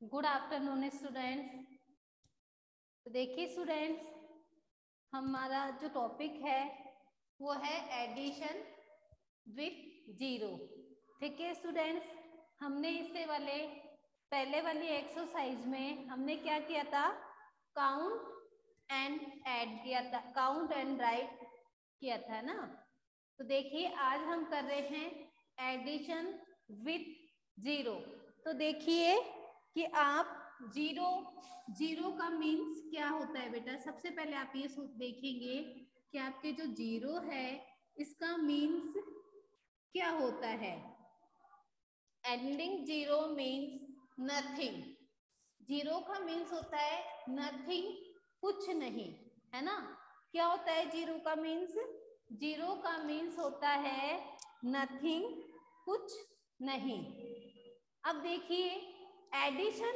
Good afternoon students. तो देखिए students, हमारा जो टॉपिक है वो है एडिशन विथ जीरो। ठीक है स्टूडेंट्स, हमने इससे पहले वाली एक्सरसाइज में हमने क्या किया था, काउंट एंड ऐड किया था, काउंट एंड राइट किया था ना। तो देखिए आज हम कर रहे हैं एडिशन विथ जीरो। तो देखिए कि आप जीरो का मीन्स क्या होता है बेटा। सबसे पहले आप ये देखेंगे कि आपके जो जीरो है इसका मीन्स क्या होता है। Ending zero means nothing. Zero का मीन्स होता है नथिंग, कुछ नहीं, है ना। क्या होता है जीरो का मीन्स? जीरो का मीन्स होता है नथिंग, कुछ नहीं। अब देखिए addition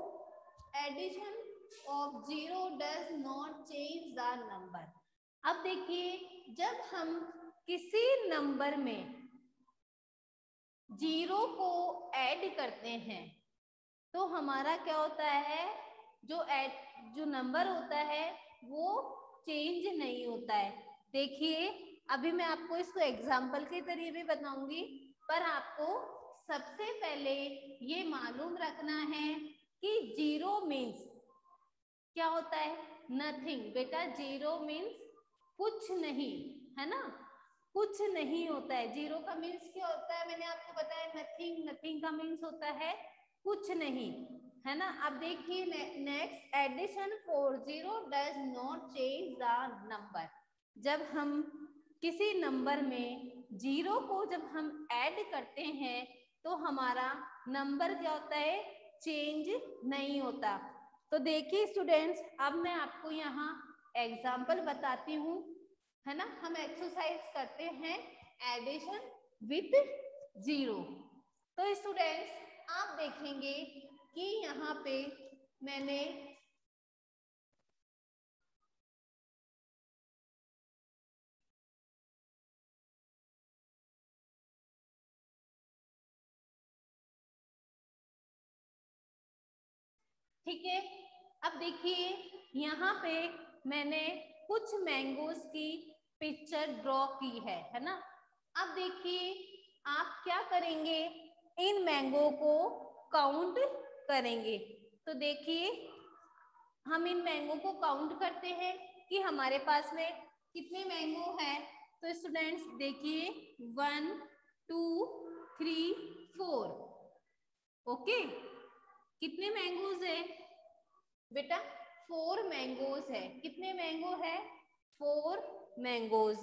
of zero does not change the number. अब देखिए जब हम किसी नंबर में जीरो को ऐड करते हैं तो हमारा क्या होता है, जो नंबर होता है वो चेंज नहीं होता है। देखिए अभी मैं आपको इसको एग्जाम्पल के जरिए भी बताऊंगी, पर आपको सबसे पहले ये मालूम रखना है कि जीरो मीन्स क्या होता है, नथिंग। बेटा जीरो मीन्स कुछ नहीं, है ना, कुछ नहीं होता है। जीरो का मीन्स क्या होता है, मैंने आपको बताया नथिंग। नथिंग का मीन्स होता है कुछ नहीं, है ना। अब देखिए next, addition for zero does not change the number. जब हम किसी नंबर में जीरो को जब हम ऐड करते हैं तो हमारा नंबर क्या होता है, चेंज नहीं होता। तो देखिए स्टूडेंट्स, अब मैं आपको यहाँ एग्जाम्पल बताती हूँ, है ना। हम एक्सरसाइज करते हैं एडिशन विथ जीरो। तो स्टूडेंट्स आप देखेंगे कि यहाँ पे मैंने ठीक है, अब देखिए यहाँ पे मैंने कुछ मैंगोज की पिक्चर ड्रॉ की है ना। अब देखिए आप क्या करेंगे, इन मैंगो को काउंट करेंगे। तो देखिए हम इन मैंगो को काउंट करते हैं कि हमारे पास में कितने मैंगो हैं। तो स्टूडेंट्स देखिए 1 2 3 4। ओके, कितने मैंगोज है बेटा? 4 मैंगोज है। कितने मैंगो है? 4 मैंगोज।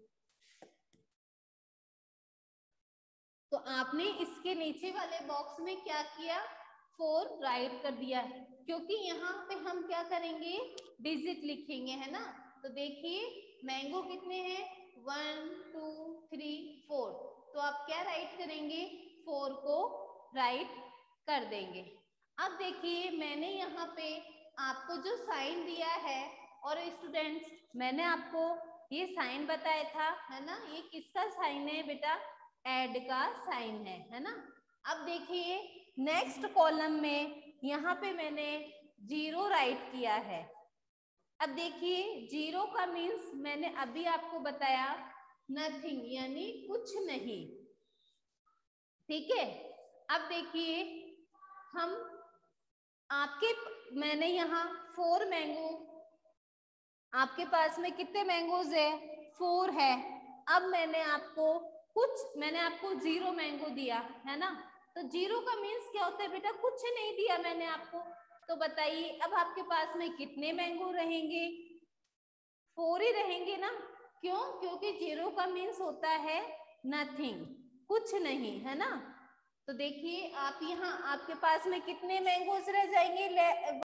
तो आपने इसके नीचे वाले बॉक्स में क्या किया, 4 राइट कर दिया, क्योंकि यहाँ पे हम क्या करेंगे, डिजिट लिखेंगे, है ना। तो देखिए मैंगो कितने हैं, 1 2 3 4। तो आप क्या राइट करेंगे, 4 को राइट कर देंगे। अब देखिए मैंने यहाँ पे आपको जो साइन दिया है, और स्टूडेंट्स मैंने आपको ये साइन बताया था, है ना। ये किसका साइन है बेटा? ऐड का साइन है ना। अब देखिए नेक्स्ट कॉलम में यहाँ पे मैंने जीरो राइट किया है। अब देखिए जीरो का मीन्स मैंने अभी आपको बताया नथिंग, यानी कुछ नहीं। ठीक है, अब देखिए हम मैंने यहाँ 4 मैंगो, आपके पास में कितने मैंगोज है? 4 है। अब मैंने आपको 0 मैंगो दिया, है ना। तो जीरो का मीन्स क्या होता है बेटा? कुछ नहीं दिया मैंने आपको। तो बताइए अब आपके पास में कितने मैंगो रहेंगे? 4 ही रहेंगे ना। क्यों? क्योंकि जीरो का मीन्स होता है नथिंग, कुछ नहीं, है ना। तो देखिए आप यहाँ आपके पास में कितने मैंगोज रह जाएंगे?